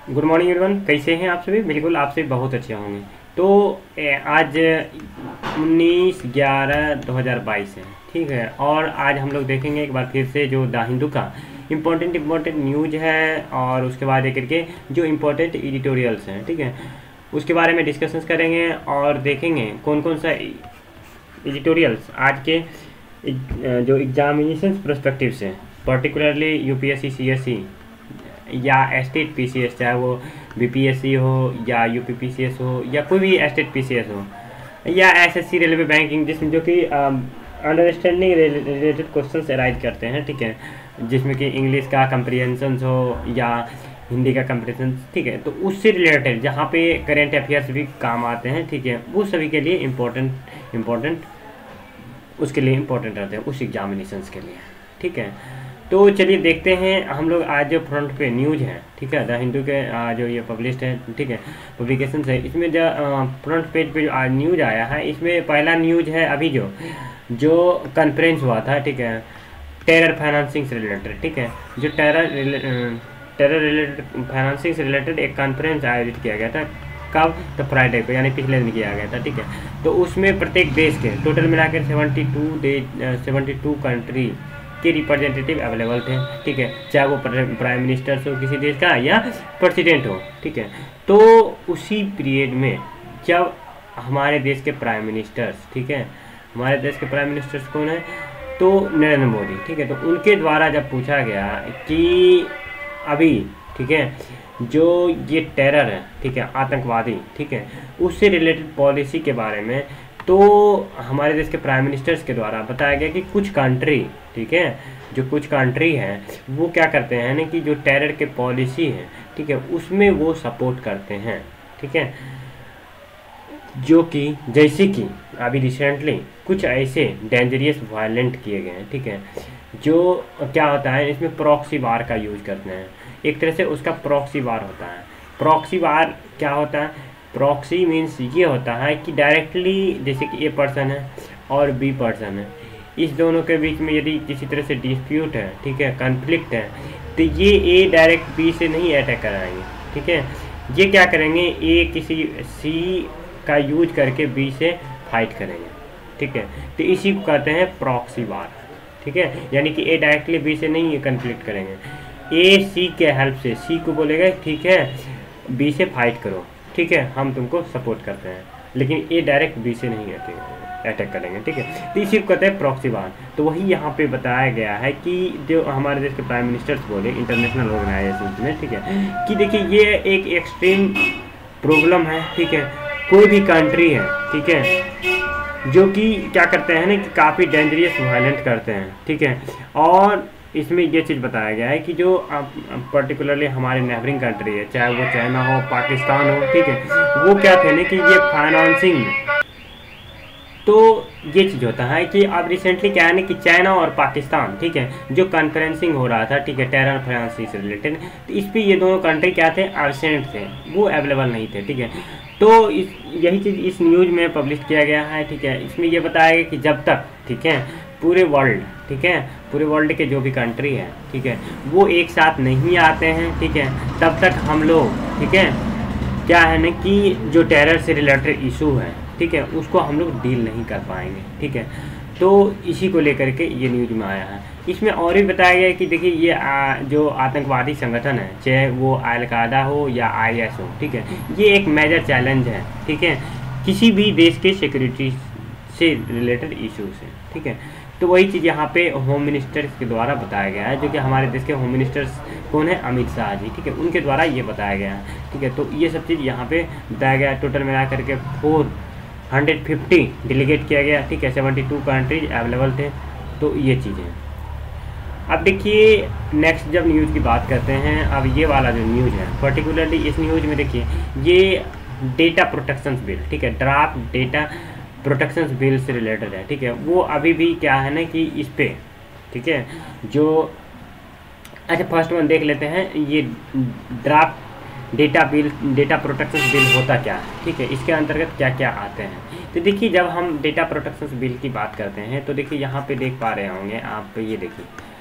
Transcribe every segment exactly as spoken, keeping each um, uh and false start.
Good morning everyone, कैसे हैं आप सभी। बिल्कुल आपसे बहुत अच्छे होंगे। तो ए, आज उन्नीस ग्यारह दो हज़ार बाईस है, ठीक है। और आज हम लोग देखेंगे एक बार फिर से जो द हिंदू का इम्पोर्टेंट इम्पोर्टेंट न्यूज है, और उसके बाद एक करके जो इम्पोर्टेंट एडिटोरियल्स हैं, ठीक है, उसके बारे में डिस्कशंस करेंगे और देखेंगे कौन कौन सा एडिटोरियल्स आज के जो एग्जामिनेशन पर्सपेक्टिव से, पर्टिकुलरली यूपीएससी, सीएससी या स्टेट पीसीएस, चाहे वो बीपीएससी हो या यूपीपीसीएस हो या कोई भी स्टेट पीसीएस हो, या एसएससी रेलवे बैंकिंग, जिसमें जो कि अंडरस्टैंडिंग रिलेटेड क्वेश्चंस अराइज करते हैं, ठीक है, जिसमें कि इंग्लिश का कंप्रीहेंशन हो या हिंदी का कंप्रीहेंशन, ठीक है, तो उससे रिलेटेड जहाँ पे करेंट अफेयर्स भी काम आते हैं, ठीक है, वो सभी के लिए इम्पोर्टेंट इम्पोर्टेंट उसके लिए इम्पोर्टेंट रहते हैं, उस एग्जामिनेशंस के लिए, ठीक है। तो चलिए देखते हैं हम लोग आज जो फ्रंट पे न्यूज है, ठीक है, द हिंदू के आ, जो ये पब्लिश्ड है, ठीक है, पब्लिकेशन है, इसमें जो फ्रंट पेज पे जो आज न्यूज आया है, इसमें पहला न्यूज है अभी जो जो कॉन्फ्रेंस हुआ था, ठीक है, टेरर फाइनेंसिंग से रिलेटेड, ठीक है, जो टेरर टेरर रिलेटेड फाइनेंसिंग से रिलेटेड एक कॉन्फ्रेंस आयोजित किया गया था। कब? तो फ्राइडे को, यानी पिछले दिन किया गया था, ठीक है। तो उसमें प्रत्येक देश के टोटल मिलाकर seventy two day seventy two country के रिप्रेजेंटेटिव अवेलेबल थे, ठीक है, चाहे वो प्राइम मिनिस्टर्स हो किसी देश का या प्रेसिडेंट हो, ठीक है। तो उसी पीरियड में जब हमारे देश के प्राइम मिनिस्टर्स, ठीक है, हमारे देश के प्राइम मिनिस्टर्स कौन है? तो नरेंद्र मोदी, ठीक है, तो उनके द्वारा जब पूछा गया कि अभी, ठीक है, जो ये टेरर है, ठीक है, आतंकवादी, ठीक है, उससे रिलेटेड पॉलिसी के बारे में, तो हमारे देश के प्राइम मिनिस्टर्स के द्वारा बताया गया कि कुछ कंट्री, ठीक है, जो कुछ कंट्री हैं वो क्या करते हैं ना कि जो टेरर के पॉलिसी है, ठीक है, उसमें वो सपोर्ट करते हैं, ठीक है, जो कि जैसे कि अभी रिसेंटली कुछ ऐसे डेंजरियस वायलेंट किए गए हैं, ठीक है, जो क्या होता है इसमें प्रॉक्सी वार का यूज करते हैं, एक तरह से उसका प्रॉक्सी वार होता है। प्रॉक्सी वार क्या होता है? प्रॉक्सी मीन्स ये होता है कि डायरेक्टली जैसे कि ए पर्सन है और बी पर्सन है, इस दोनों के बीच में यदि किसी तरह से डिस्प्यूट है, ठीक है, कॉन्फ्लिक्ट है, तो ये ए डायरेक्ट बी से नहीं अटैक कराएंगे, ठीक है, ये क्या करेंगे, ए किसी सी का यूज करके बी से फाइट करेंगे, ठीक है, तो इसी को कहते हैं प्रॉक्सी वार, ठीक है, यानी कि ए डायरेक्टली बी से नहीं कन्फ्लिक्ट करेंगे, ए सी के हेल्प से सी को बोलेगा ठीक है बी से फाइट करो, ठीक है, हम तुमको सपोर्ट करते हैं, लेकिन ए डायरेक्ट बी से नहीं अटैक करेंगे, ठीक है, तो इसी को कहते हैं प्रॉक्सी वार। तो वही यहाँ पे बताया गया है कि जो हमारे देश के प्राइम मिनिस्टर्स बोले इंटरनेशनल ऑर्गेनाइजेशन में, ठीक है, कि देखिए ये एक एक्सट्रीम प्रॉब्लम है, ठीक है, कोई भी कंट्री है, ठीक है, जो कि क्या करते हैं ना कि काफ़ी डेंजरियस वायलेंट करते हैं, ठीक है, और इसमें ये चीज़ बताया गया है कि जो पर्टिकुलरली हमारे नेबरिंग कंट्री है, चाहे वो चाइना हो, पाकिस्तान हो, ठीक है, वो क्या थे ना कि ये फाइनेंसिंग, तो ये चीज़ होता है कि अब रिसेंटली क्या है ना कि चाइना और पाकिस्तान, ठीक है, जो कॉन्फ्रेंसिंग हो रहा था, ठीक है, टेरर फाइनेंसिंग से रिलेटेड, तो इस पर ये दोनों कंट्री क्या थे, एब्सेंट थे, वो अवेलेबल नहीं थे, ठीक है। तो इस यही चीज़ इस न्यूज़ में पब्लिश किया गया है, ठीक है, इसमें ये बताया गया कि जब तक, ठीक है, पूरे वर्ल्ड, ठीक है, पूरे वर्ल्ड के जो भी कंट्री हैं, ठीक है, वो एक साथ नहीं आते हैं, ठीक है, तब तक हम लोग, ठीक है, क्या है ना कि जो टेरर से रिलेटेड इशू है, ठीक है, उसको हम लोग डील नहीं कर पाएंगे, ठीक है। तो इसी को लेकर के ये न्यूज़ में आया है। इसमें और भी बताया गया है कि देखिए ये आ, जो आतंकवादी संगठन है, चाहे वो अल-कायदा हो या आई एस हो, ठीक है, ये एक मेजर चैलेंज है, ठीक है, किसी भी देश के सिक्योरिटी से रिलेटेड इशू से, ठीक है। तो वही चीज़ यहाँ पे होम मिनिस्टर्स के द्वारा बताया गया है, जो कि हमारे देश के होम मिनिस्टर्स कौन है, अमित शाह जी, ठीक है, उनके द्वारा ये बताया गया है, ठीक है। तो ये सब चीज़ यहाँ पे बताया गया है। टोटल मिला करके फोर हंड्रेड फिफ्टी डेलीगेट किया गया, ठीक है, सेवेंटी टू कंट्रीज अवेलेबल थे। तो ये चीज़ें अब देखिए, नेक्स्ट जब न्यूज़ की बात करते हैं, अब ये वाला जो न्यूज़ है पर्टिकुलरली इस न्यूज़ में देखिए ये डेटा प्रोटेक्शन बिल, ठीक है, ड्राफ्ट डेटा प्रोटेक्शन बिल से रिलेटेड है, ठीक है, वो अभी भी क्या है ना कि इस पे, ठीक है, जो अच्छा फर्स्ट वन देख लेते हैं, ये draft data bill data protection bill होता क्या है, ठीक है, इसके अंतर्गत क्या क्या आते हैं। तो देखिए जब हम डेटा प्रोटेक्शन बिल की बात करते हैं तो देखिए यहाँ पे देख पा रहे होंगे आप, ये देखिए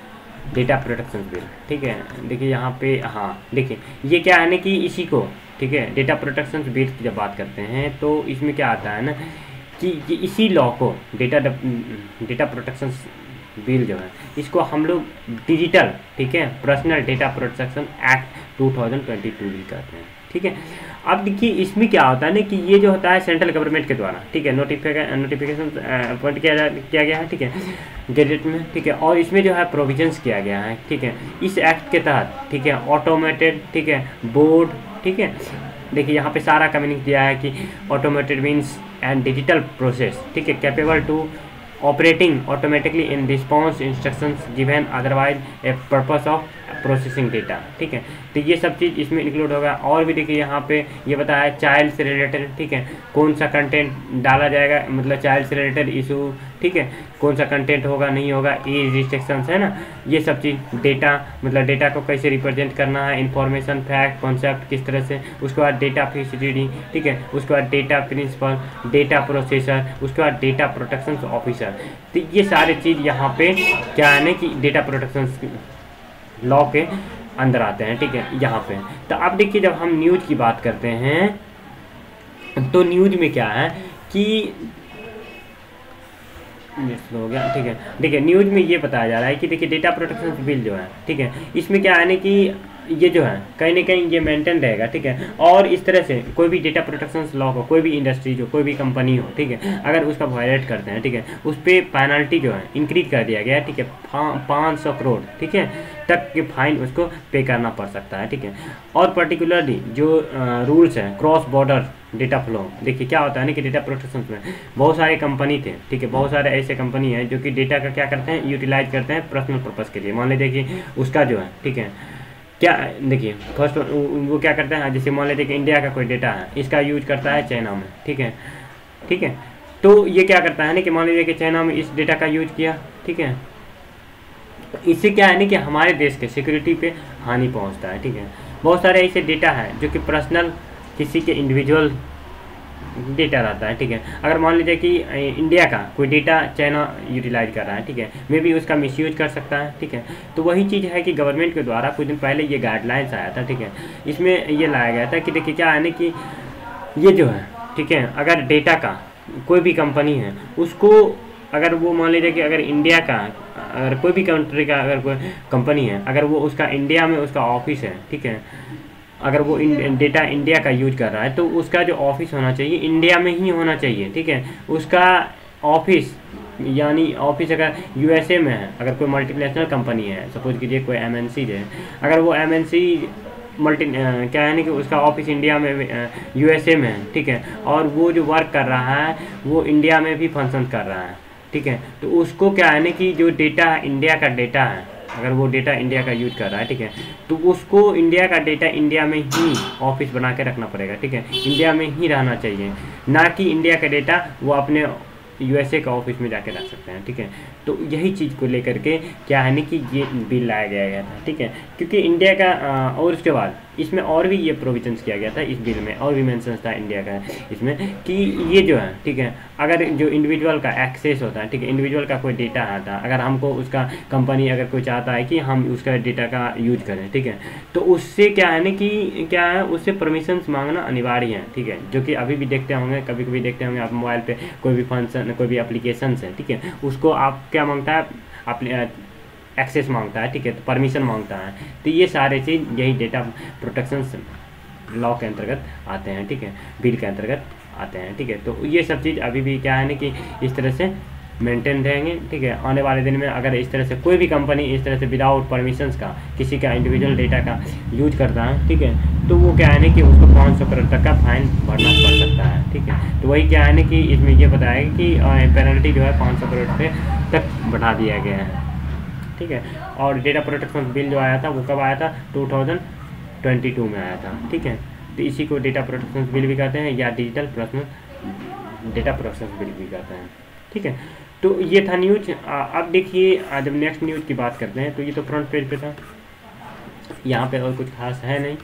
डेटा प्रोटेक्शन बिल, ठीक है। देखिए यहाँ पे, हाँ देखिए ये क्या है ना कि इसी को, ठीक है, डेटा प्रोटेक्शन बिल की जब बात करते हैं तो इसमें क्या आता है ना कि ये इसी लॉ को, डेटा डेटा प्रोटेक्शन बिल जो है इसको हम लोग डिजिटल, ठीक है, personal data protection act two thousand twenty two भी कहते हैं, ठीक है। अब देखिए इसमें क्या होता है ना कि ये जो होता है सेंट्रल गवर्नमेंट के द्वारा, ठीक है, नोटिफिकेशन नोटिफिकेशन अपॉइंट किया जा किया गया है, ठीक है, गैजेट में, ठीक है। और इसमें जो है प्रोविजंस किया गया है, ठीक है, इस एक्ट के तहत, ठीक है, ऑटोमेटेड, ठीक है, बोर्ड, ठीक है। देखिए यहाँ पे सारा का मीनिंग दिया है कि automated means and digital process, ठीक है, capable to operating automatically in response instructions given otherwise a purpose of processing data, ठीक है। तो ये सब चीज़ इसमें इंक्लूड होगा। और भी देखिए यहाँ पे ये बताया चाइल्ड से रिलेटेड, ठीक है, कौन सा कंटेंट डाला जाएगा, मतलब चाइल्ड से रिलेटेड इशू, ठीक है, कौन सा कंटेंट होगा नहीं होगा, एज रिस्ट्रिक्शंस है ना, ये सब चीज़, डेटा मतलब डेटा को कैसे रिप्रेजेंट करना है, इंफॉर्मेशन, फैक्ट, कॉन्सेप्ट किस तरह से, उसके बाद डेटा फैसिलिटी, ठीक है, उसके बाद डेटा प्रिंसिपल, डेटा प्रोसेसर, उसके बाद डेटा प्रोटेक्शन ऑफिसर। तो ये सारी चीज़ यहाँ पे क्या है ना कि डेटा प्रोटेक्शन लॉ के अंदर आते हैं, ठीक है, यहाँ पे। तो अब देखिए जब हम न्यूज़ की बात करते हैं तो न्यूज़ में क्या है कि हो गया, ठीक है। देखिए न्यूज़ में ये बताया जा रहा है कि देखिए डेटा प्रोटेक्शन बिल जो है, ठीक है, इसमें क्या है ना कि ये जो है कहीं ना कहीं ये मेंटेन रहेगा, ठीक है। और इस तरह से कोई भी डेटा प्रोटेक्शन लॉ को, कोई भी इंडस्ट्री जो, कोई भी कंपनी हो, ठीक है, अगर उसका वायलेट करते हैं, ठीक है, उस पर पेनल्टी जो है इंक्रीज कर दिया गया है, ठीक है, पाँच सौ करोड़, ठीक है, तक के फाइन उसको पे करना पड़ सकता है, ठीक है। और पर्टिकुलरली जो रूल्स हैं क्रॉस बॉर्डर डेटा फ्लो, देखिए क्या होता है ना कि डेटा प्रोटेक्शन में बहुत सारे कंपनी थे, ठीक है, बहुत सारे ऐसे कंपनी हैं जो कि डेटा का क्या करते हैं, यूटिलाइज करते हैं पर्सनल पर्पज़ के लिए। मान लीजिए कि उसका जो है, ठीक है, क्या देखिए फर्स्ट वो क्या करते हैं, जैसे मान लीजिए कि इंडिया का कोई डेटा है, इसका यूज करता है चाइना में, ठीक है, ठीक है, तो ये क्या करता है ना कि मान लीजिए कि चाइना में इस डेटा का यूज किया, ठीक है, इससे क्या है ना कि हमारे देश के सिक्योरिटी पे हानि पहुंचता है, ठीक है। बहुत सारे ऐसे डेटा हैं जो कि पर्सनल किसी के इंडिविजुअल डेटा रहता है, ठीक है। अगर मान लीजिए कि इंडिया का कोई डेटा चाइना यूटिलाइज कर रहा है, ठीक है, मे भी उसका मिसयूज कर सकता है, ठीक है। तो वही चीज़ है कि गवर्नमेंट के द्वारा कुछ दिन पहले ये गाइडलाइंस आया था, ठीक है, इसमें ये लाया गया था कि देखिए क्या है ना कि ये जो है, ठीक है, अगर डेटा का कोई भी कंपनी है उसको, अगर वो मान लीजिए कि अगर इंडिया का, अगर कोई भी कंट्री का अगर कोई कंपनी है, अगर वो उसका इंडिया में उसका ऑफिस है, ठीक है, अगर वो डेटा इंडिया का यूज कर रहा है तो उसका जो ऑफिस होना चाहिए इंडिया में ही होना चाहिए, ठीक है। उसका ऑफिस यानी ऑफिस अगर यूएसए में है, अगर कोई मल्टीनेशनल कंपनी है, सपोज कीजिए कोई एमएनसी है, अगर वो एमएनसी मल्टी क्या है ना कि उसका ऑफिस इंडिया में यूएसए में है, ठीक है, और वो जो वर्क कर रहा है वो इंडिया में भी फंक्शन कर रहा है, ठीक है, तो उसको क्या है ना कि जो डेटा है इंडिया का डेटा है, अगर वो डेटा इंडिया का यूज कर रहा है, ठीक है, तो उसको इंडिया का डेटा इंडिया में ही ऑफिस बना के रखना पड़ेगा, ठीक है, इंडिया में ही रहना चाहिए, ना कि इंडिया का डेटा वो अपने यूएसए का ऑफिस में जाके रख सकते हैं, ठीक है। तो यही चीज़ को लेकर के क्या है ना कि ये बिल लाया गया था, ठीक है, क्योंकि इंडिया का आ, और उसके बाद इसमें और भी ये प्रोविजंस किया गया था इस बिल में, और भी मेंशन था इंडिया का इसमें कि ये जो है, ठीक है, अगर जो इंडिविजुअल का एक्सेस होता है, ठीक है, इंडिविजुअल का कोई डेटा आता है, अगर हमको उसका कंपनी अगर कोई चाहता है कि हम उसका डेटा का यूज करें, ठीक है, तो उससे क्या है ना कि क्या है, उससे परमिशंस मांगना अनिवार्य है, ठीक है, जो कि अभी भी देखते होंगे, कभी कभी देखते होंगे आप मोबाइल पे कोई भी फंक्शन, कोई भी एप्लीकेशन है, ठीक है, उसको आप क्या मांगता है, आप एक्सेस मांगता है, ठीक है, तो परमिशन मांगता है। तो ये सारे चीज़ यही डेटा प्रोटेक्शन लॉ के अंतर्गत आते हैं, ठीक है, बिल के अंतर्गत आते हैं, ठीक है। तो ये सब चीज़ अभी भी क्या है ना कि इस तरह से मेंटेन रहेंगे, ठीक है। आने वाले दिन में अगर इस तरह से कोई भी कंपनी इस तरह से विदाउट परमिशंस का किसी का इंडिविजुअल डेटा का यूज करता है, ठीक है, तो वो क्या है ना कि उसको पाँच सौ करोड़ तक का फाइन भरना पड़ सकता है, ठीक है। तो वही क्या है ना कि इसमें ये बताया कि पेनल्टी जो है पाँच सौ करोड़ से तक बढ़ा दिया गया है, ठीक है। और डेटा प्रोटेक्शन बिल जो आया था वो कब आया था, टू थाउजेंड ट्वेंटी टू में आया था, ठीक है। तो इसी को डेटा प्रोटेक्शन बिल भी कहते हैं या digital personal data protection bill भी कहते हैं, ठीक है। तो ये था न्यूज। अब देखिए जब नेक्स्ट न्यूज की बात करते हैं तो ये तो फ्रंट पेज पे था, यहाँ पे और कुछ खास है नहीं।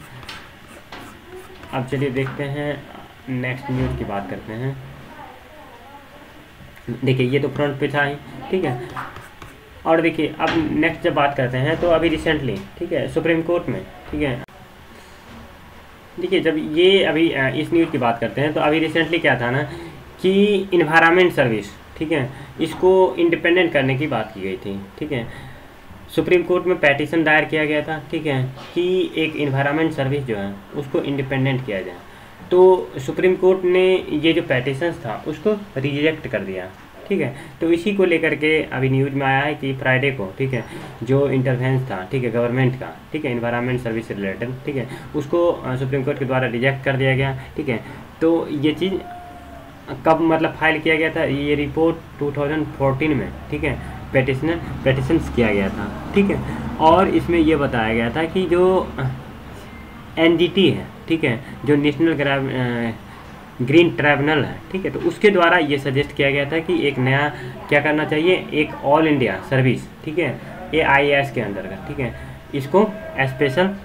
अब चलिए देखते हैं नेक्स्ट न्यूज की बात करते हैं। देखिए ये तो फ्रंट पे था ही, ठीक है। और देखिए अब नेक्स्ट जब बात करते हैं तो अभी रिसेंटली, ठीक है, सुप्रीम कोर्ट में, ठीक है, देखिए जब ये अभी इस न्यूज़ की बात करते हैं तो अभी रिसेंटली क्या था ना कि इन्वायरमेंट सर्विस, ठीक है, इसको इंडिपेंडेंट करने की बात की गई थी, ठीक है। सुप्रीम कोर्ट में पेटिशन दायर किया गया था, ठीक है, कि एक इन्वायरमेंट सर्विस जो है उसको इंडिपेंडेंट किया जाए। तो सुप्रीम कोर्ट ने ये जो पेटिशंस था उसको रिजेक्ट कर दिया, ठीक है। तो इसी को लेकर के अभी न्यूज़ में आया है कि फ्राइडे को, ठीक है, जो इंटरवेंस था, ठीक है, गवर्नमेंट का, ठीक है, इन्वायरमेंट सर्विस से रिलेटेड, ठीक है, उसको सुप्रीम कोर्ट के द्वारा रिजेक्ट कर दिया गया, ठीक है। तो ये चीज़ कब मतलब फाइल किया गया था, ये रिपोर्ट टू थाउजेंड फोर्टीन में, ठीक है, पेटिशन पेटिशंस किया गया था, ठीक है। और इसमें ये बताया गया था कि जो एन जी टी है, ठीक है, जो नेशनल ग्रीन ट्राइब्यूनल है, ठीक है, तो उसके द्वारा ये सजेस्ट किया गया था कि एक नया क्या करना चाहिए, एक ऑल इंडिया सर्विस, ठीक है, ए आई एस के अंतर्गत, ठीक है, इसको स्पेशल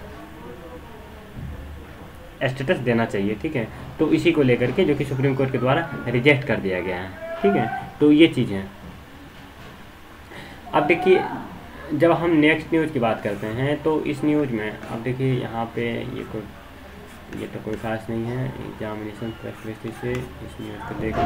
स्टेटस देना चाहिए, ठीक है। तो इसी को लेकर के जो कि सुप्रीम कोर्ट के द्वारा रिजेक्ट कर दिया गया है, ठीक है। तो ये चीज़ है। अब देखिए जब हम नेक्स्ट न्यूज़ की बात करते हैं तो इस न्यूज़ में अब देखिए यहाँ पे ये कोई ये तो कोई खास नहीं है, एग्जामिनेशन प्रैक्टिस से इस न्यूज़ को देख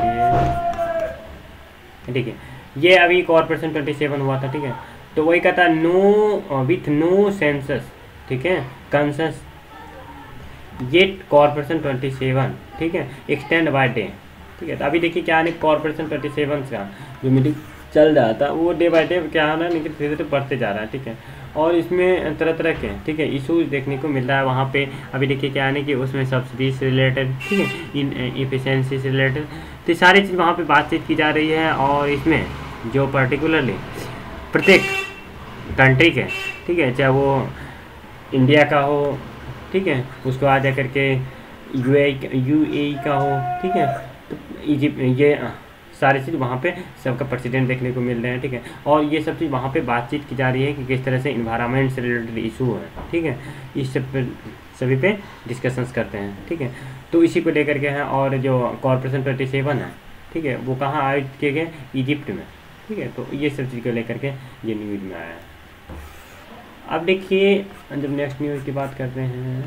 लिए, ठीक है। ये अभी कॉर्पोरेशन ट्वेंटी सेवन हुआ था, ठीक है, तो वही कहता नो विथ नो सेंसस, ठीक है, कंसस ये कॉर्पोरेशन ट्वेंटी सेवन, ठीक है, एक्सटेंड बाय डे, ठीक है। तो अभी देखिए क्या है, कॉर्पोरेशन ट्वेंटी सेवन का जो मीटिंग चल रहा था वो डे बाय डे क्या है ना, लेकिन धीरे धीरे बढ़ते जा रहा है, ठीक है। और इसमें तरह तरह के, ठीक है, इशूज़ देखने को मिल रहा है वहाँ पे। अभी देखिए क्या है ना कि उसमें सब्सिडी से रिलेटेड, ठीक है, इन इफिशेंसी से रिलेटेड, तो सारी चीज़ वहाँ पे बातचीत की जा रही है। और इसमें जो पर्टिकुलरली प्रत्येक कंट्री के, ठीक है, चाहे वो इंडिया का हो, ठीक है, उसको आ जा करके यू ए यू ए का हो, ठीक है, तो इजिप्ट, ये सारी चीज़ वहाँ पे सबका प्रेसिडेंट देखने को मिल रहे हैं, ठीक है। और ये सब चीज़ वहाँ पे बातचीत की जा रही है कि किस तरह से इन्वायरमेंट से रिलेटेड इशू है, ठीक है, इस सब पे सभी पे डिस्कशंस करते हैं, ठीक है। तो इसी को लेकर के हैं। और जो कॉर्पोरेशन ट्वेंटी सेवन है, ठीक है, वो कहाँ आयोजित किए गए, इजिप्ट में, ठीक है। तो ये सब चीज़ को लेकर के ये न्यूज़ में आया है। अब देखिए जब नेक्स्ट न्यूज़ की बात करते हैं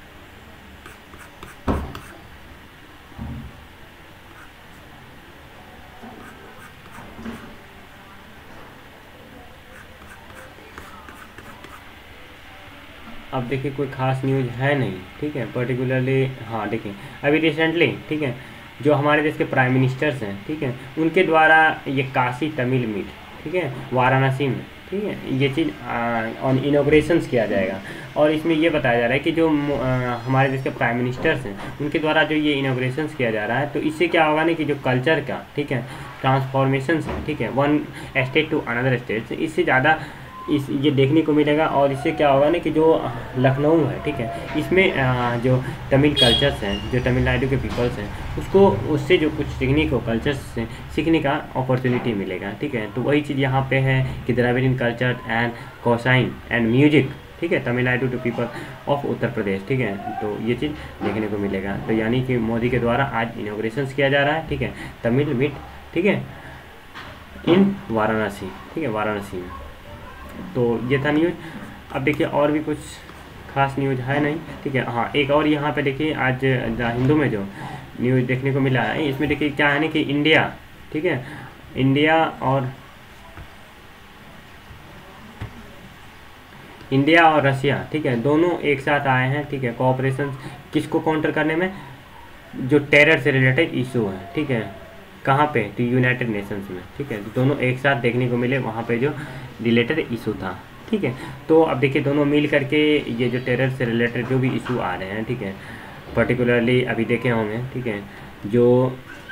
अब देखिए कोई खास न्यूज़ है नहीं, ठीक है, पर्टिकुलरली। हाँ देखिए अभी रिसेंटली, ठीक है, जो हमारे देश के प्राइम मिनिस्टर्स हैं, ठीक है, उनके द्वारा ये काशी तमिल मीट, ठीक है, वाराणसी में, ठीक है, ये चीज़ ऑन इनॉग्रेशंस किया जाएगा। और इसमें ये बताया जा रहा है कि जो आ, हमारे देश के प्राइम मिनिस्टर्स हैं उनके द्वारा जो ये इनॉग्रेशंस किया जा रहा है, तो इससे क्या होगा ना कि जो कल्चर का, ठीक है, ट्रांसफॉर्मेशन है, ठीक है, one state to another state, इससे ज़्यादा इस ये देखने को मिलेगा। और इससे क्या होगा ना कि जो लखनऊ है, ठीक है, इसमें आ, जो तमिल कल्चर्स हैं, जो तमिलनाडु के पीपल्स हैं, उसको उससे जो कुछ सीखने को कल्चर्स से सीखने का अपॉर्चुनिटी मिलेगा, ठीक है। तो वही चीज़ यहाँ पे है कि Dravidian culture and cuisine and music, ठीक है, Tamil Nadu to people of Uttar Pradesh, ठीक है। तो ये चीज़ देखने को मिलेगा। तो यानी कि मोदी के द्वारा आज इनॉग्रेशंस किया जा रहा है, ठीक है, तमिल मीट, ठीक है, इन वाराणसी, ठीक है, वाराणसी में। तो ये था न्यूज़। अब देखिए और भी कुछ खास न्यूज़ है नहीं, ठीक है। हाँ एक और यहाँ पे देखिए आज द हिंदू में जो न्यूज़ देखने को मिला है, इसमें देखिए क्या है ना कि इंडिया, ठीक है, इंडिया और इंडिया और रशिया, ठीक है, दोनों एक साथ आए हैं, ठीक है, कोऑपरेशन किसको काउंटर करने में, जो टेरर से रिलेटेड इशू है, ठीक है, कहाँ पे, तो यूनाइटेड नेशंस में, ठीक है। दोनों एक साथ देखने को मिले वहाँ पे जो रिलेटेड इशू था, ठीक है। तो अब देखिए दोनों मिल करके ये जो टेरर से रिलेटेड जो भी इशू आ रहे हैं, ठीक है, पर्टिकुलरली अभी देखे होंगे, ठीक है, जो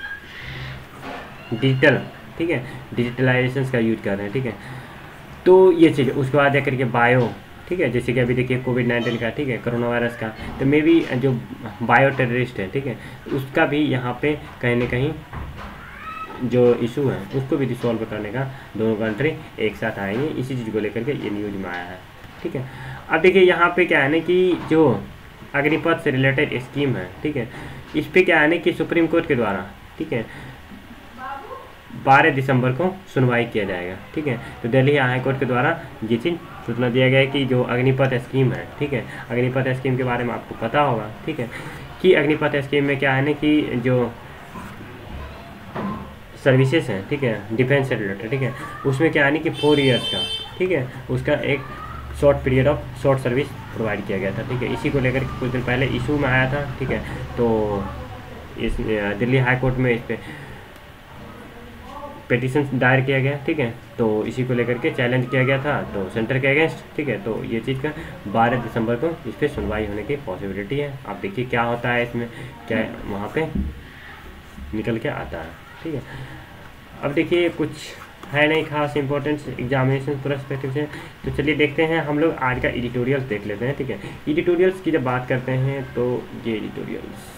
डिजिटल, ठीक है, डिजिटलाइजेशन का यूज कर रहे हैं, ठीक है। तो ये चीज़ उसके बाद जाकर के बायो, ठीक है, जैसे कि अभी देखिए कोविड नाइन्टीन का, ठीक है, कोरोना वायरस का, तो मे बी जो बायो टेररिस्ट है, ठीक है, उसका भी यहाँ पे कहीं ना कहीं जो इशू है उसको भी रिसॉल्व करने का दोनों कंट्री एक साथ आएंगे, इसी चीज़ को लेकर के ये न्यूज़ में आया है, ठीक है। अब देखिए यहाँ पे क्या है ना कि जो अग्निपथ से रिलेटेड स्कीम है, ठीक है, इस पर क्या है ना कि सुप्रीम कोर्ट के द्वारा, ठीक है, बारह दिसंबर को सुनवाई किया जाएगा। ठीक है, तो दिल्ली हाई कोर्ट के द्वारा ये चीज़ सूचना दिया गया है कि जो अग्निपथ स्कीम है, ठीक है, अग्निपथ स्कीम के बारे में आपको पता होगा, ठीक है, कि अग्निपथ स्कीम में क्या है ना कि जो सर्विसेज हैं, ठीक है, डिफेंस से रिलेटेड, ठीक है, उसमें क्या है ना कि फोर इयर्स का, ठीक है, उसका एक short period of short service provide किया गया था। ठीक है, इसी को लेकर के कुछ दिन पहले इशू में आया था। ठीक है, तो इस दिल्ली हाई कोर्ट में इस पर पिटीशन दायर किया गया। ठीक है, तो इसी को लेकर के चैलेंज किया गया था तो सेंटर के अगेंस्ट। ठीक है, तो ये चीज़ का बारह दिसंबर को इस पर सुनवाई होने की पॉसिबिलिटी है। आप देखिए क्या होता है इसमें, क्या वहाँ पे निकल के आता है। ठीक है, अब देखिए कुछ है नहीं खास इंपॉर्टेंस एग्जामिनेशन पर्सपेक्टिव से, तो चलिए देखते हैं हम लोग आज का एडिटोरियल्स देख लेते हैं। ठीक है, एडिटोरियल्स की जब बात करते हैं तो ये एडिटोरियल्स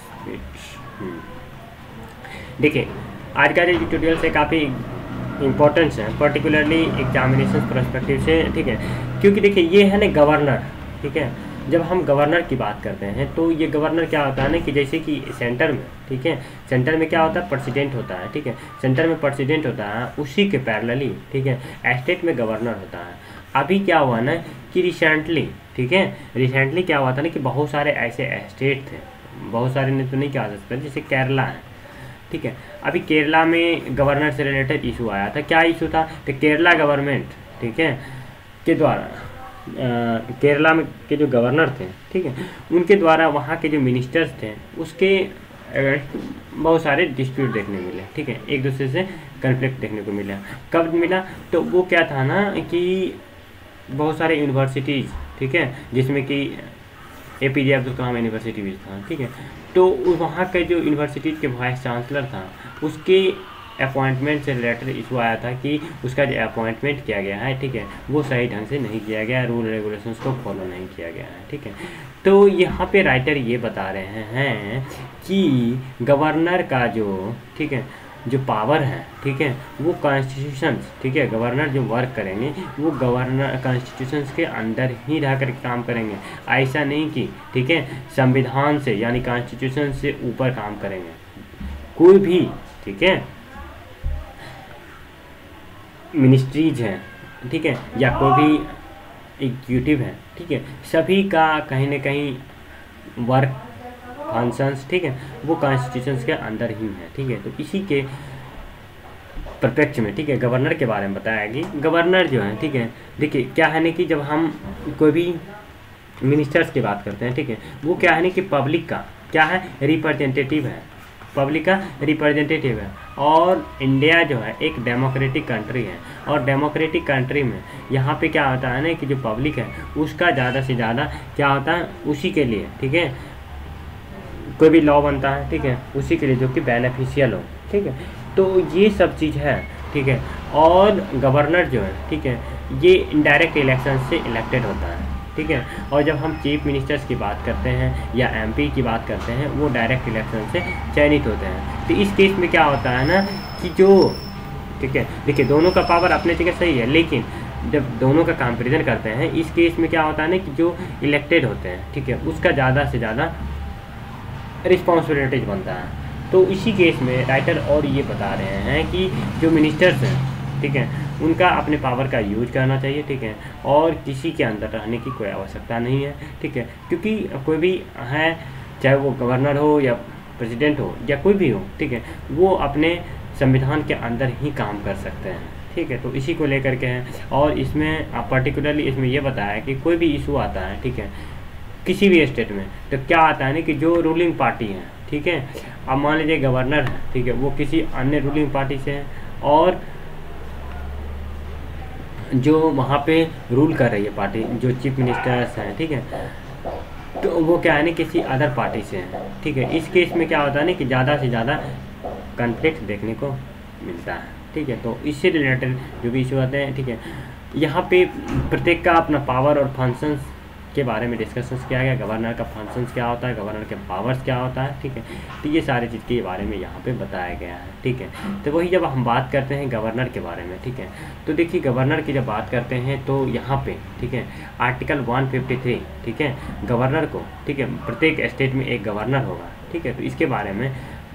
देखिए आज का जो एडिटोरियल्स है काफ़ी इंपॉर्टेंस है, पर्टिकुलरली एग्जामिनेशन पर्सपेक्टिव से। ठीक है, क्योंकि देखिए ये है ना गवर्नर। ठीक है, जब हम गवर्नर की बात करते हैं तो ये गवर्नर क्या होता है ना कि जैसे कि सेंटर में, ठीक है, सेंटर में क्या होता है, प्रेसिडेंट होता है। ठीक है, सेंटर में प्रेसिडेंट होता है, उसी के पैरेलली, ठीक है, स्टेट में गवर्नर होता है। अभी क्या हुआ ना कि रिसेंटली, ठीक है, रिसेंटली क्या हुआ था ना कि बहुत सारे ऐसे स्टेट थे, बहुत सारे ने तो नहीं कहा सकता, जैसे केरला है। ठीक है, अभी केरला में गवर्नर से रिलेटेड इशू आया था। क्या इशू था, तो केरला गवर्नमेंट, ठीक है, के द्वारा केरला में के जो गवर्नर थे, ठीक है, उनके द्वारा वहाँ के जो मिनिस्टर्स थे उसके बहुत सारे डिस्प्यूट देखने मिले। ठीक है, एक दूसरे से कन्फ्लिक्ट देखने को मिला। कब मिला, तो वो क्या था ना कि बहुत सारे यूनिवर्सिटीज़, ठीक है, जिसमें कि A P J Abdul Kalam university भी था। ठीक है, तो वहाँ के जो यूनिवर्सिटी के वाइस चांसलर था उसके अपॉइंटमेंट से रिलेटेड इशू आया था कि उसका जो अपॉइंटमेंट किया गया है, ठीक है, वो सही ढंग से नहीं किया गया, रूल रेगुलेशंस को फॉलो नहीं किया गया है। ठीक है, तो यहाँ पे राइटर ये बता रहे हैं कि गवर्नर का जो, ठीक है, जो पावर है, ठीक है, वो कॉन्स्टिट्यूशन, ठीक है, गवर्नर जो वर्क करेंगे वो गवर्नर कॉन्स्टिट्यूशन के अंदर ही रह कर काम करेंगे। ऐसा नहीं कि, ठीक है, संविधान से यानी कॉन्स्टिट्यूशन से ऊपर काम करेंगे। कोई भी, ठीक है, मिनिस्ट्रीज हैं, ठीक है, या कोई भी एग्जीक्यूटिव है, ठीक है, सभी का कहीं ना कहीं वर्क फंक्शंस, ठीक है, वो कॉन्स्टिट्यूशन के अंदर ही है। ठीक है, तो इसी के प्रत्यक्ष में, ठीक है, गवर्नर के बारे में बताया कि गवर्नर जो है, ठीक है, देखिए क्या है ना कि जब हम कोई भी मिनिस्टर्स की बात करते हैं, ठीक है, वो क्या है ना कि पब्लिक का क्या है, रिप्रेजेंटेटिव है, पब्लिक का रिप्रेजेंटेटिव है। और इंडिया जो है एक डेमोक्रेटिक कंट्री है, और डेमोक्रेटिक कंट्री में यहाँ पे क्या होता है ना कि जो पब्लिक है उसका ज़्यादा से ज़्यादा क्या होता है, उसी के लिए, ठीक है, कोई भी लॉ बनता है, ठीक है, उसी के लिए जो कि बेनिफिशियल हो। ठीक है, तो ये सब चीज़ है। ठीक है, और गवर्नर जो है, ठीक है, ये इनडायरेक्ट इलेक्शन से इलेक्टेड होता है। ठीक है, और जब हम चीफ मिनिस्टर्स की बात करते हैं या एमपी की बात करते हैं वो डायरेक्ट इलेक्शन से चयनित होते हैं। तो इस केस में क्या होता है ना कि जो, ठीक है, देखिए दोनों का पावर अपने जगह सही है, लेकिन जब दोनों का कंपैरिजन करते हैं इस केस में क्या होता है ना कि जो इलेक्टेड होते हैं, ठीक है, उसका ज़्यादा से ज़्यादा रिस्पॉन्सिबिलिटीज बनता है। तो इसी केस में राइटर और ये बता रहे हैं कि जो मिनिस्टर्स हैं, ठीक है, उनका अपने पावर का यूज करना चाहिए। ठीक है, और किसी के अंदर रहने की कोई आवश्यकता नहीं है। ठीक है, क्योंकि कोई भी है, चाहे वो गवर्नर हो या प्रेसिडेंट हो या कोई भी हो, ठीक है, वो अपने संविधान के अंदर ही काम कर सकते हैं। ठीक है, तो इसी को लेकर के हैं। और इसमें पर्टिकुलरली इसमें ये बताया कि कोई भी इशू आता है, ठीक है, किसी भी स्टेट में, तो क्या आता है ना कि जो रूलिंग पार्टी है, ठीक है, अब मान लीजिए गवर्नर है, ठीक है, वो किसी अन्य रूलिंग पार्टी से है, और जो वहाँ पे रूल कर रही है पार्टी, जो चीफ मिनिस्टर्स हैं, ठीक है, तो वो क्या है ना किसी अदर पार्टी से है। ठीक है, इस केस में क्या होता है ना कि ज़्यादा से ज़्यादा कन्फ्लिक्ट देखने को मिलता है। ठीक है, तो इससे रिलेटेड जो भी इशू आते हैं, ठीक है, यहाँ पे प्रत्येक का अपना पावर और फंक्शंस के बारे में डिस्कशंस किया गया। गवर्नर का फंक्शंस क्या होता है, गवर्नर के पावर्स क्या होता है, ठीक है, तो ये सारी चीज़ के बारे में यहाँ पे बताया गया है। ठीक है, तो वही जब हम बात करते हैं गवर्नर के बारे में, ठीक है, तो देखिए गवर्नर की जब बात करते हैं तो यहाँ पे, ठीक है, आर्टिकल वन फिफ्टी थ्री, ठीक है, गवर्नर को, ठीक है, प्रत्येक स्टेट में एक गवर्नर होगा। ठीक है, तो इसके बारे में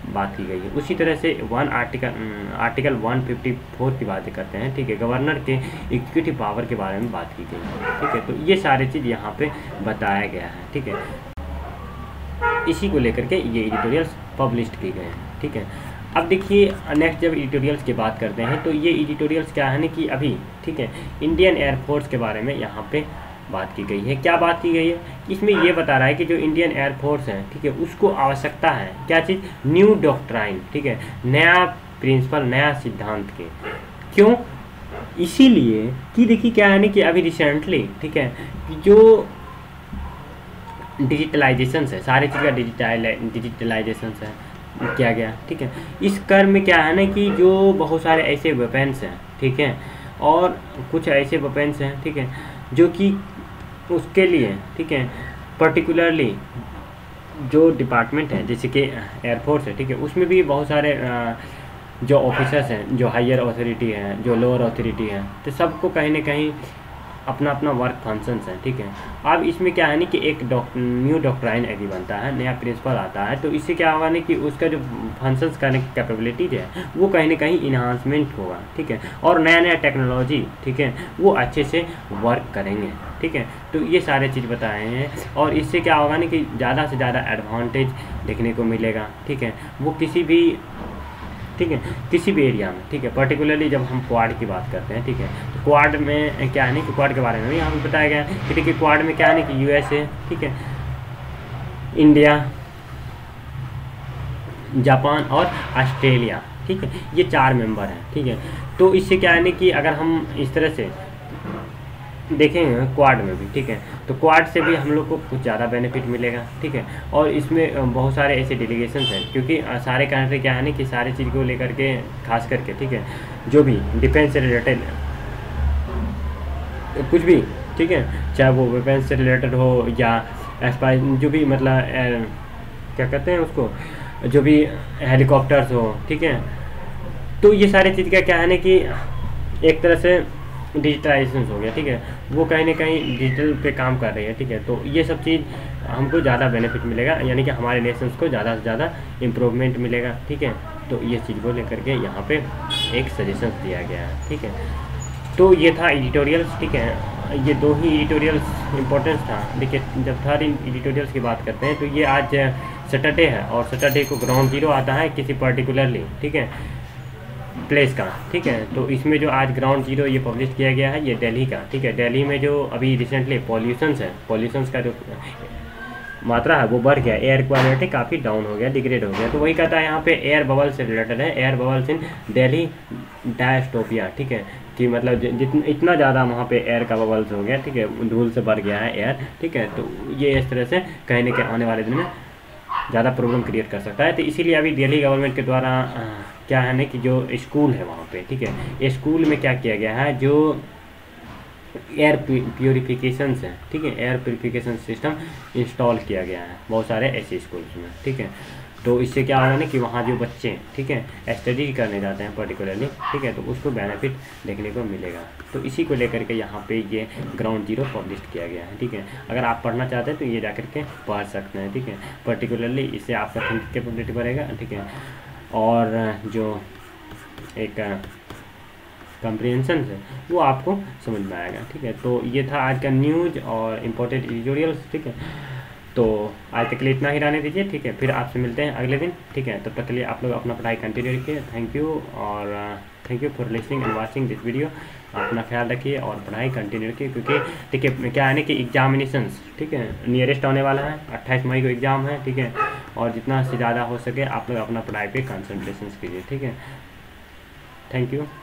बात की गई है। उसी तरह से one article article one fifty four की बातें करते हैं, ठीक है, गवर्नर के एग्जीक्यूटिव पावर के बारे में बात की गई है, ठीक है। तो ये सारी चीज़ यहाँ पे बताया गया है, ठीक है। इसी को लेकर के ये एडिटोरियल्स पब्लिश किए गए हैं, ठीक है। अब देखिए नेक्स्ट जब एडिटोरियल्स की बात करते हैं तो ये एडिटोरियल्स क्या है ना कि अभी, ठीक है, इंडियन एयरफोर्स के बारे में यहाँ पे बात की गई है। क्या बात की गई है, इसमें ये बता रहा है कि जो इंडियन एयरफोर्स है, ठीक है, उसको आवश्यकता है क्या चीज़, न्यू डॉक्ट्राइन, ठीक है, नया प्रिंसिपल, नया सिद्धांत के। क्यों, इसीलिए कि देखिए क्या है ना कि अभी रिसेंटली, ठीक है, जो डिजिटलाइजेशन है, सारी चीज़ का डिजिटल डिजिटलाइजेशन है किया गया, ठीक है। इस क्रम में क्या है ना कि जो बहुत सारे ऐसे वेपन्स हैं, ठीक है, और कुछ ऐसे वेपन्स हैं, ठीक है, जो कि उसके लिए, ठीक है, पर्टिकुलरली जो डिपार्टमेंट है जैसे कि एयरफोर्स है, ठीक है, उसमें भी बहुत सारे जो ऑफिसर्स हैं, जो हायर अथॉरिटी हैं, जो लोअर अथॉरिटी हैं, तो सबको कहीं ना कहीं अपना अपना वर्क फंक्शंस है, ठीक है। अब इसमें क्या है ना कि एक न्यू डॉक्ट्राइन यदि बनता है, नया प्रिंसिपल आता है, तो इससे क्या होगा ना कि उसका जो फंक्शंस करने की कैपेबिलिटीज है वो कहीं ना कहीं इन्हांसमेंट होगा, ठीक है, और नया नया टेक्नोलॉजी, ठीक है, वो अच्छे से वर्क करेंगे, ठीक है। तो ये सारे चीज़ बताए हैं, और इससे क्या होगा ना कि ज़्यादा से ज़्यादा एडवांटेज देखने को मिलेगा, ठीक है, वो किसी भी, ठीक है, किसी भी एरिया में, ठीक है। पर्टिकुलरली जब हम क्वाड की बात करते हैं, ठीक है, तो क्वाड में क्या है ना कि क्वाड के बारे में भी यहाँ पे बताया गया है कि देखिए क्वाड में क्या है ना कि यूएसए, ठीक है, इंडिया, जापान और ऑस्ट्रेलिया, ठीक है, ये चार मेंबर हैं, ठीक है। तो इससे क्या है ना कि अगर हम इस तरह से देखेंगे क्वाड में भी, ठीक है, तो क्वाड से भी हम लोग को कुछ ज़्यादा बेनिफिट मिलेगा, ठीक है। और इसमें बहुत सारे ऐसे डेलीगेशंस हैं, क्योंकि सारे कंट्री क्या है ना कि सारी चीज़ को लेकर के खास करके, ठीक है, जो भी डिफेंस से रिलेटेड कुछ भी, ठीक है, चाहे वो डिफेंस से रिलेटेड हो या एस्पाई जो भी मतलब ए, क्या कहते हैं उसको, जो भी हेलीकॉप्टर्स हो, ठीक है, तो ये सारी चीज़ का क्या है ना कि एक तरह से डिजिटलाइजेशन हो गया, ठीक है, वो कहीं ना कहीं डिजिटल पे काम कर रही है, ठीक है। तो ये सब चीज़ हमको ज़्यादा बेनिफिट मिलेगा, यानी कि हमारे नेशंस को ज़्यादा से ज़्यादा इम्प्रूवमेंट मिलेगा, ठीक है। तो ये चीज़ को लेकर के यहाँ पे एक सजेशन दिया गया है, ठीक है। तो ये था एडिटोरियल्स, ठीक है, ये दो ही एडिटोरियल्स इम्पोर्टेंस था। देखिए जब थर्ड एडिटोरियल्स की बात करते हैं तो ये आज सैटरडे है, और सैटरडे को ग्राउंड जीरो आता है किसी पर्टिकुलरली, ठीक है, प्लेस का, ठीक है। तो इसमें जो आज ग्राउंड जीरो ये पब्लिश किया गया है ये दिल्ली का, ठीक है। दिल्ली में जो अभी रिसेंटली पॉल्यूशंस है, पॉल्यूशंस का जो मात्रा है वो बढ़ गया, एयर क्वालिटी काफ़ी डाउन हो गया, डिग्रेड हो गया। तो वही कहता है यहाँ पे एयर बबल से रिलेटेड है, air bubbles in Delhi dystopia, ठीक है, कि मतलब जितना इतना ज़्यादा वहाँ पे एयर का बबल्स हो गया, ठीक है, धूल से भर गया है एयर, ठीक है। तो ये इस तरह से कहीं ना कहीं आने वाले दिन में ज़्यादा प्रॉब्लम क्रिएट कर सकता है। तो इसीलिए अभी दिल्ली गवर्नमेंट के द्वारा क्या है ना कि जो स्कूल है वहाँ पे, ठीक है, ये स्कूल में क्या किया गया है, जो एयर प्योरीफिकेशन है, ठीक है, एयर प्योरीफिकेशन सिस्टम इंस्टॉल किया गया है बहुत सारे ऐसे स्कूल्स में, ठीक है। तो इससे क्या होगा ना कि वहाँ जो बच्चे, ठीक है, स्टडी करने जाते हैं पर्टिकुलरली, ठीक है, तो उसको बेनिफिट देखने को मिलेगा। तो इसी को लेकर के यहाँ पे ये ग्राउंड जीरो पब्लिश किया गया है, ठीक है। अगर आप पढ़ना चाहते हैं तो ये जाकर के पढ़ सकते हैं, ठीक है। पर्टिकुलरली इससे आपका थिंकिंग कैपेबिलिटी बढ़ेगा, ठीक है, और जो एक कम्प्रीहेंशन है वो आपको समझ में आएगा, ठीक है। तो ये था आज का न्यूज़ और इम्पोर्टेंट एडिटोरियल्स, ठीक है। तो आज तक के लिए इतना ही रहने दीजिए, ठीक है, फिर आपसे मिलते हैं अगले दिन, ठीक है। तब तक के लिए आप लोग अपना पढ़ाई कंटिन्यू रखिए। थैंक यू, और thank you for listening and watching this video. अपना ख्याल रखिए और पढ़ाई कंटिन्यू रखिए, क्योंकि ठीक है क्या है ना कि एग्जामिनेशंस, ठीक है, नियरेस्ट आने वाला है, अट्ठाईस मई को एग्ज़ाम है, ठीक है। और जितना से ज़्यादा हो सके आप लोग अपना पढ़ाई पे कंसंट्रेशन कीजिए, ठीक है। Thank you.